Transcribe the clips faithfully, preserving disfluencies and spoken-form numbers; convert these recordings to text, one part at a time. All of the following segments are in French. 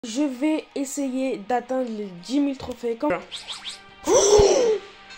Je vais essayer d'atteindre les dix mille trophées. Comme... Oh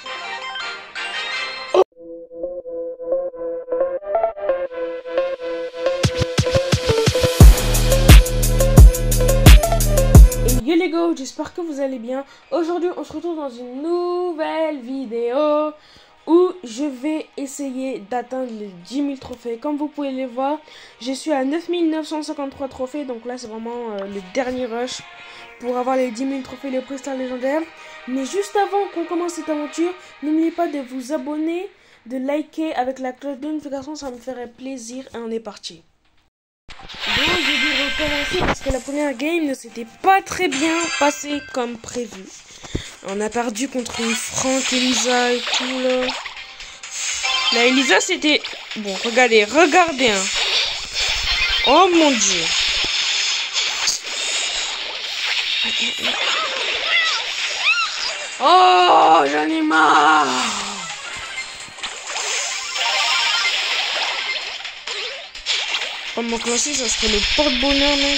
Et yo les gars, j'espère que vous allez bien. Aujourd'hui, on se retrouve dans une nouvelle vidéo où je vais essayer d'atteindre les dix mille trophées. Comme vous pouvez les voir, je suis à neuf mille neuf cent cinquante-trois trophées. Donc là, c'est vraiment euh, le dernier rush pour avoir les dix mille trophées, les pré-stars légendaires. Mais juste avant qu'on commence cette aventure, n'oubliez pas de vous abonner, de liker avec la cloche de notification, ça me ferait plaisir. Et on est parti. Bon, je vais recommencer parce que la première game ne s'était pas très bien passée comme prévu. On a perdu contre une Franck, Elisa et tout là. La Elisa c'était... Bon, regardez, regardez. Hein. Oh mon dieu. Oh, j'en ai marre. Oh, mon classique, ça serait le porte-bonheur, mec.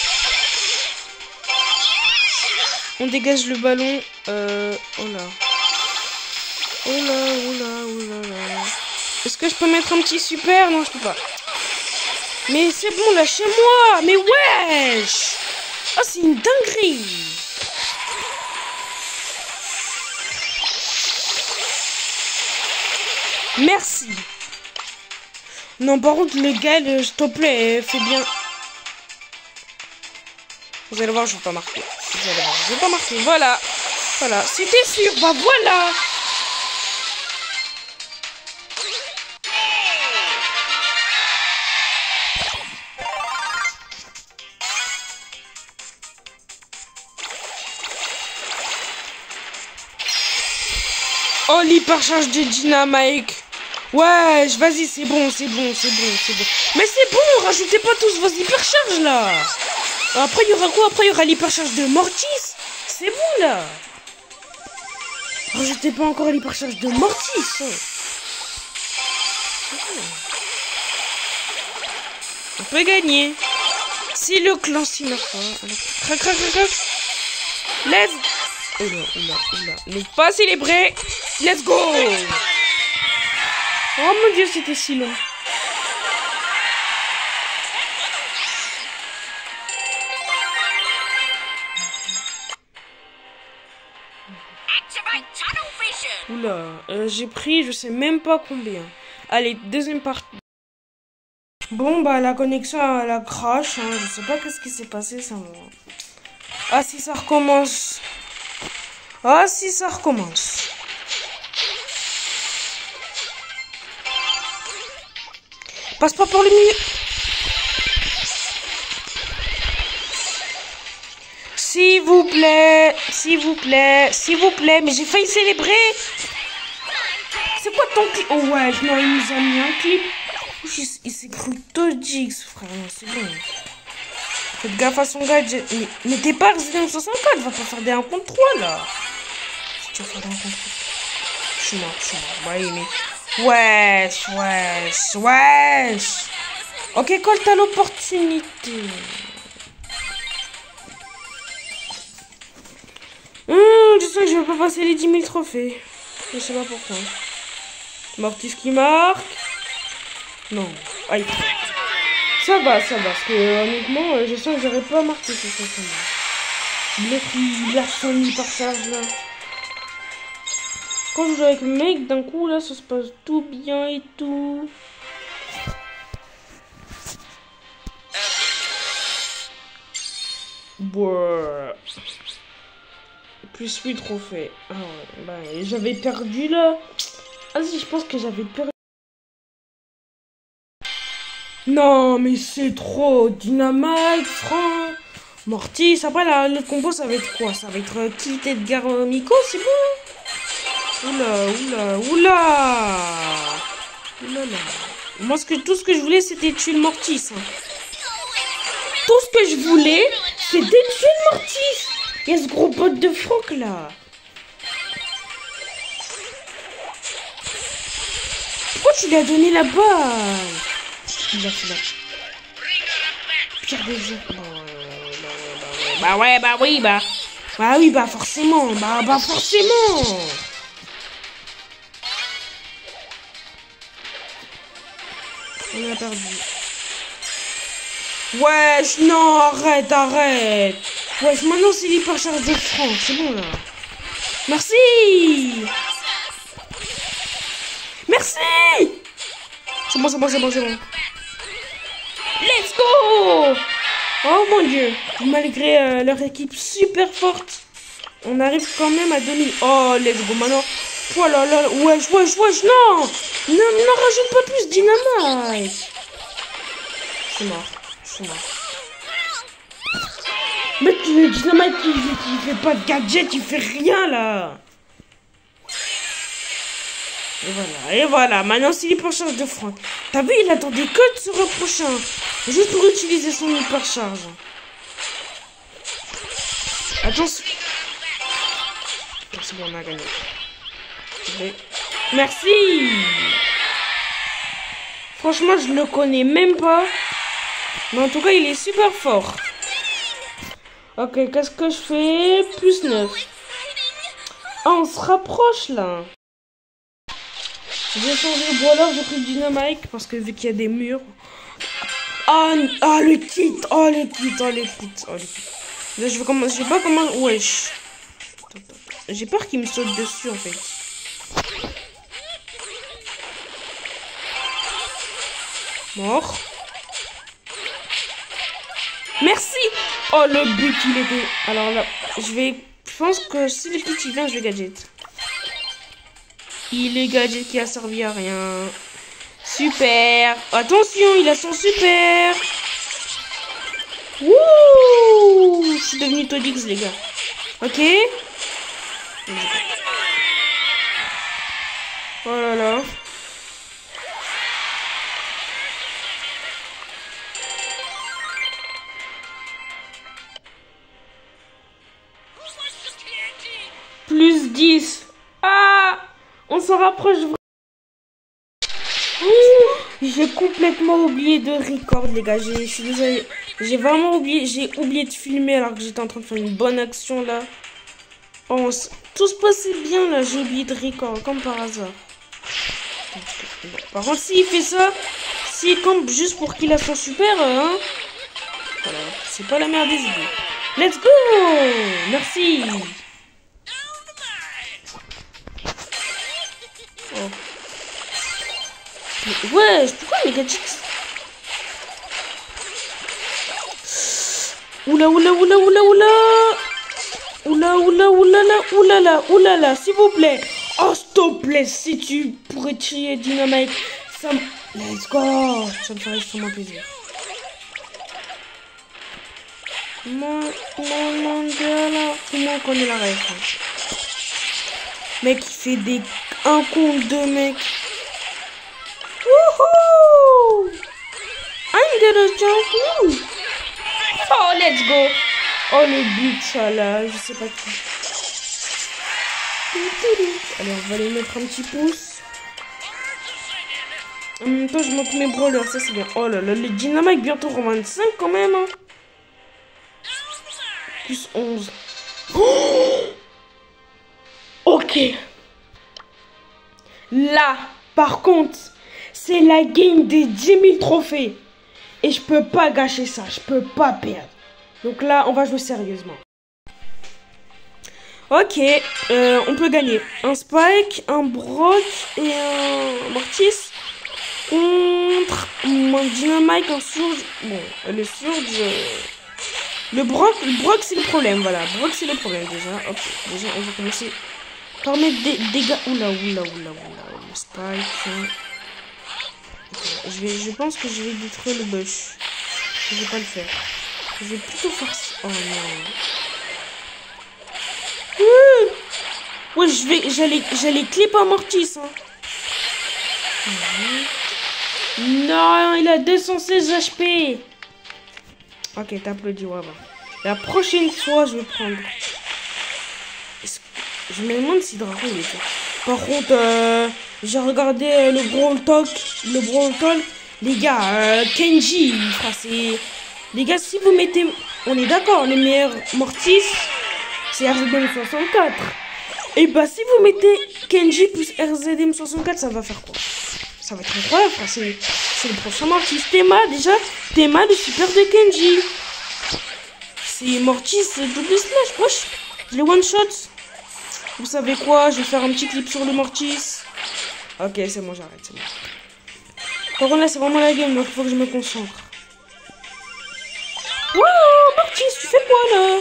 On dégage le ballon. Euh... Oh là. Oh là, oh là, oh là là. Est-ce que je peux mettre un petit super? Non, je peux pas. Mais c'est bon, lâchez-moi. Mais wesh. Oh, c'est une dinguerie. Merci. Non, par contre, le gars, s'il te plaît, fais bien. Vous allez voir, je vais pas marquer. Vous allez voir, je vais pas marquer. Voilà. Voilà. C'était sûr. Bah voilà. Oh, l'hypercharge de Dynamite. Ouais, vas-y, c'est bon, c'est bon, c'est bon, c'est bon. Mais c'est bon, rajoutez pas tous vos hypercharges là. Après, il y aura quoi? Après, il y aura l'hypercharge de Mortis. C'est bon là. Rajoutez pas encore l'hypercharge de Mortis. Hein. On peut gagner. Si le clan s'y meurt pas. Crac, crac, crac, crac. Let's. Oula, oula, oula. Ne pas célébrer. Let's go. Oh mon dieu, c'était si long. Oula, euh, j'ai pris je sais même pas combien. Allez, deuxième partie. Bon bah la connexion elle a crash, hein. Je sais pas qu'est-ce qui s'est passé ça moi. Ah si ça recommence. Ah si ça recommence. Passe pas pour le milieu. S'il vous plaît, s'il vous plaît, s'il vous plaît, mais j'ai failli célébrer. C'est quoi ton clip? Oh ouais, non, il nous a mis un clip. Il s'est cru Todix, frère, non, c'est bon. Faites gaffe à son gadget. Mais, mais t'es pas Resident soixante-quatre, va pas faire des un contre trois là. Si tu vas faire des un contre trois. Je suis mort, je suis mort. Bah, il est... Wesh, wesh, wesh. Ok, quand t'as l'opportunité. Hum, je sais que je vais pas passer les dix mille trophées. Je sais pas pourquoi. Mortis qui marque. Non. Aïe. Ça va, ça va. Parce que honnêtement, je sens que j'aurais pas marqué ce ça. Il a son hypercharge là. Quand je joue avec le mec, d'un coup, là, ça se passe tout bien et tout. Ouais. Plus huit trophées. Ah ouais, bah, j'avais perdu, là. Ah si, je pense que j'avais perdu. Non, mais c'est trop. Dynamite, Franck, Mortis. Après, là, l'autre combo, ça va être quoi? Ça va être Kit Edgar Miko, c'est bon? Oula, oula, oula. Oula là. Moi, ce que, tout ce que je voulais, c'était tuer le Mortis. Hein. Tout ce que je voulais, c'était tuer le Mortis. Il y a ce gros bot de Franck, là. Pourquoi tu lui as donné la balle? Il a fait là. Pire des jeux. Non, non, non, non, bah ouais, bah oui, bah... Bah oui, bah forcément, bah, bah forcément. On a perdu. Wesh, non, arrête, arrête. Wesh, maintenant c'est l'hypercharge de Franck, c'est bon là. Merci. Merci. C'est bon, c'est bon, c'est bon, c'est bon. Let's go. Oh mon dieu. Malgré euh, leur équipe super forte, on arrive quand même à dominer. Oh, let's go maintenant. Oh là là, wesh, wesh, wesh, non. Ne, ne rajoute pas plus dynamite. C'est mort. C'est mort. Mais le dynamite qui, qui fait pas de gadget, il fait rien là. Et voilà, et voilà, maintenant c'est l'hypercharge de Franck. T'as vu, il attendait que de se reprocher, juste pour utiliser son hypercharge. Attention. C'est bon, on a gagné. Merci. Franchement, je le connais même pas. Mais en tout cas, il est super fort. Ok, qu'est-ce que je fais? Plus neuf. Ah, on se rapproche là. J'ai changé le brawler, j'ai pris Dynamite parce que vu qu'il y a des murs. Ah, ah le kit, oh le kit, oh le kit, oh le kit. Là, je vais comment, je sais pas comment, wesh. J'ai peur qu'il me saute dessus en fait. Mort. Merci. Oh le but il était. Alors là, je vais, je pense que si le kit il vient, je vais gadget. Il est gadget qui a servi à rien. Super. Attention, il a son super. Wouh. Je suis devenu Todix, les gars. Ok. Oh là là. Plus dix. Ah. On s'en rapproche. J'ai complètement oublié de record, les gars. Je suis désolée. J'ai vraiment oublié. J'ai oublié de filmer alors que j'étais en train de faire une bonne action là. Oh, tout se passait bien là. J'ai oublié de record, comme par hasard. Par contre, s'il fait ça, s'il campe juste pour qu'il a son super, hein. Voilà. C'est pas la merde des idées. Let's go. Merci. Oh. Mais ouais, pourquoi mes gadgets? Oula, oula, oula, oula, oula. Oula, oula, oula, là, oula, là, oula, là, s'il vous plaît. Oh, s'il te plaît, si tu pourrais tirer Dynamite, ça me... Let's go. Ça me ferait extrêmement plaisir. Mon, mon, mon dieu, là. Tout le monde connaît la règle. Mec, il fait des un contre deux, mec. Wouhou! I'm gonna jump. Woo. Oh, let's go. Oh, le but, ça, là. Je sais pas qui. Allez, on va aller mettre un petit pouce. En même temps, je monte mes brawlers. Ça, c'est bien. Oh là là, le Dynamite bientôt en vingt-cinq quand même. Hein. Plus onze. Oh, ok. Là, par contre, c'est la game des dix mille trophées. Et je peux pas gâcher ça. Je peux pas perdre. Donc là, on va jouer sérieusement. Ok, euh, on peut gagner. Un Spike, un Brock et un Mortis. Contre un Dynamite, un Surge. Bon, le Surge... Euh... Le Brock, le Brock c'est le problème, voilà. Brock c'est le problème déjà. Hop, déjà on va commencer par mettre des dégâts. Oula, oula, oula, oula. Le Spike. Okay, je, vais, je pense que je vais détruire le bush. Je vais pas le faire. Je vais plutôt faire ça. Oh non. Ouh. Ouais, je vais. J'allais j'allais clip un Mortis. Hein. Mmh. Non, il a deux cent seize H P. Ok, t'applaudis, ouais, bah. La prochaine fois, je vais prendre. Je me demande si Dragon il était. Par contre, euh, j'ai regardé euh, le Brawl Talk. Le Brawl Talk. Les gars, euh, Kenji, il fera ses... Les gars, si vous mettez... On est d'accord, les meilleurs Mortis, c'est R Z M soixante-quatre. Et bah si vous mettez Kenji plus R Z M soixante-quatre, ça va faire quoi? Ça va être incroyable, c'est c'est le prochain Mortis. Théma, déjà, Théma le super de Kenji. C'est Mortis double slash, wesh. Je les one shot. Vous savez quoi? Je vais faire un petit clip sur le Mortis. Ok, c'est bon, j'arrête, c'est bon. Par contre là, c'est vraiment la game, donc il faut que je me concentre. Wow, Mortis, tu fais quoi là?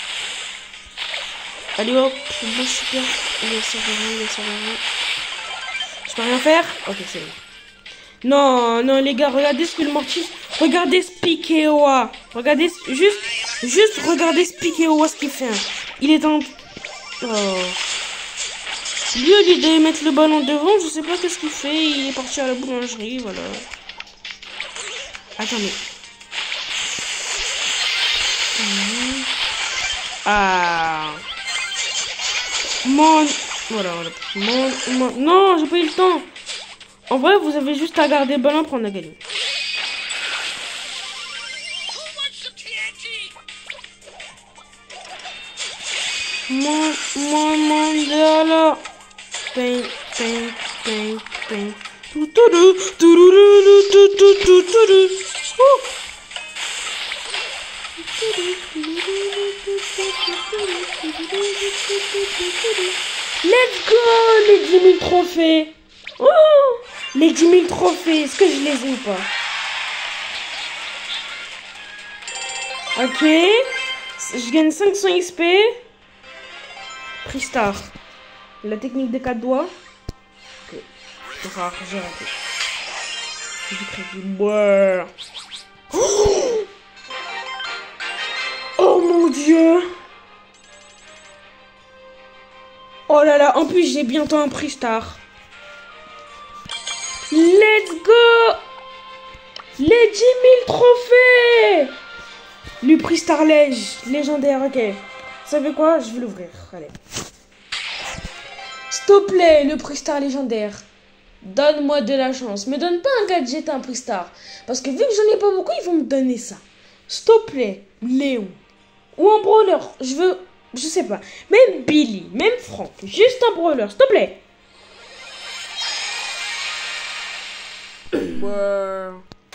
Allez hop, bon super. Il ça va rien, il ça va rien. Je peux rien faire? Ok, c'est bon. Non, non les gars, regardez ce que le Mortis... Regardez Spikeoa. Regardez, juste, juste regardez Spikeoa ce qu'il fait. Il est en... Oh. Lui, au lieu de mettre le ballon devant, je sais pas qu'est-ce qu'il fait. Il est parti à la boulangerie, voilà. Attendez. Ah. Mon... Voilà, voilà. Mon... Mon... Non, j'ai pas eu le temps. En vrai, vous avez juste à garder le ballon pour en a gagné. Mon... Mon... Mandala. Ping, ping, ping, ping. Tout, tout, tout, tout, tout, tout, tout, tout, tout, tout. Let's go, les dix mille trophées. Oh, les dix mille trophées, est-ce que je les ai ou pas? Ok, je gagne cinq cents X P. Prix star. La technique des quatre doigts. Ok, c'est rare, j'ai raté. J'ai créé ouais. Oh, oh mon dieu. Oh là là, en plus j'ai bientôt un prix star. Let's go. Les dix mille trophées. Le prix star lég légendaire, ok. Vous savez quoi? Je vais l'ouvrir, allez. S'il te plaît, le prix star légendaire. Donne-moi de la chance. Me donne pas un gadget, un prix star. Parce que vu que j'en ai pas beaucoup, ils vont me donner ça. S'il te plaît, Léon. Ou un brawler. Je veux... Je sais pas. Même Billy, même Franck. Juste un brawler, s'il te plaît. Ouais.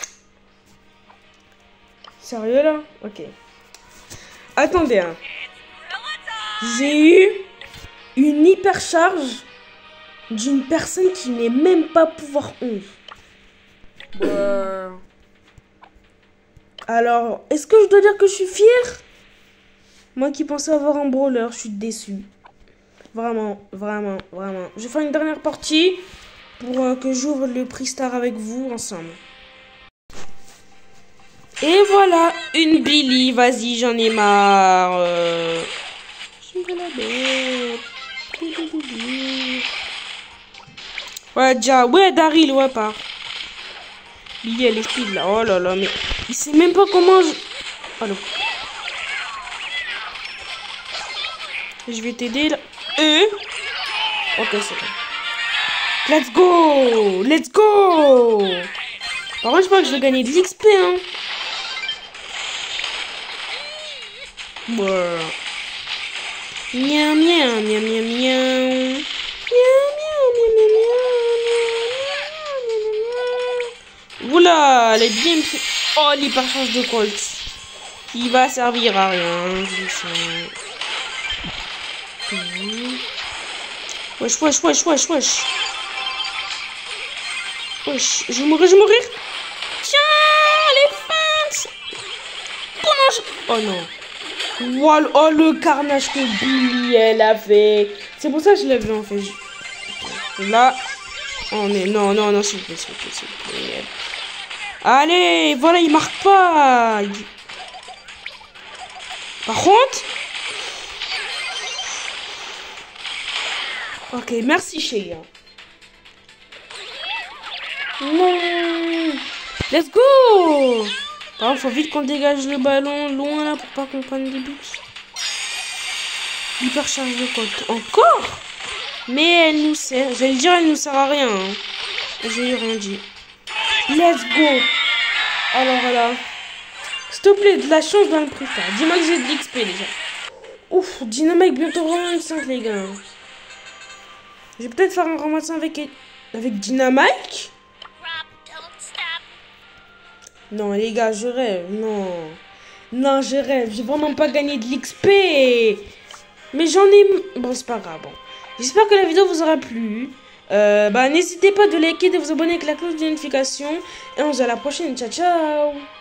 Sérieux là? Ok. Attendez, hein. J'ai eu une hypercharge d'une personne qui n'est même pas pouvoir onze. Ouais. Alors, est-ce que je dois dire que je suis fière? Moi qui pensais avoir un brawler, je suis déçue. Vraiment, vraiment, vraiment. Je vais faire une dernière partie pour euh, que j'ouvre le prix star avec vous ensemble. Et voilà, une Billy. Vas-y, j'en ai marre. Euh... Je me la bête. Ouais, déjà. Ouais, Daryl, ouais, part. Billy, elle est speed là. Oh là là, mais il sait même pas comment je... Oh non. Je vais t'aider là. Euh Ok, c'est bon. Let's go. Let's go. Par contre, je crois que je vais gagner de l'X P, hein. Ouais. Miam, miam, miam, miam, miam. Oula, elle est bien... Oh, l'hypercharge de Colt. Il va servir à rien, je le sens. Wesh, wesh, wesh, wesh, wesh. Wesh, je vais mourir, je vais mourir. Tiens, les fans. Comment je... Oh non. Wow, oh, le carnage que Billy, elle a fait. C'est pour ça que je l'ai vu, en fait. Là, on est... Non, non, non, s'il vous plaît, s'il vous plaît, s'il vous plaît. Allez, voilà, il marque pas. Il... Par contre... Ok, merci, Shea. Non. Let's go. Par contre, faut vite qu'on dégage le ballon loin, là, pour pas qu'on prenne des buts. Hypercharge de Colt. Encore? Mais elle nous sert. J'allais dire, elle nous sert à rien. Hein. J'ai rien dit. Let's go. Alors là, s'il S'il te plaît, de la chance dans le prix. Dis-moi que j'ai de l'X P déjà. Ouf, Dynamite bientôt vingt-cinq les gars. Je vais peut-être faire un ramassage avec, avec Dynamite. Non les gars, je rêve. Non. Non, je rêve. J'ai vraiment pas gagné de l'X P. Mais j'en ai... Bon, c'est pas grave. Bon. J'espère que la vidéo vous aura plu. Euh, bah, n'hésitez pas de liker, de vous abonner avec la cloche de notification. Et on se dit à la prochaine. Ciao, ciao.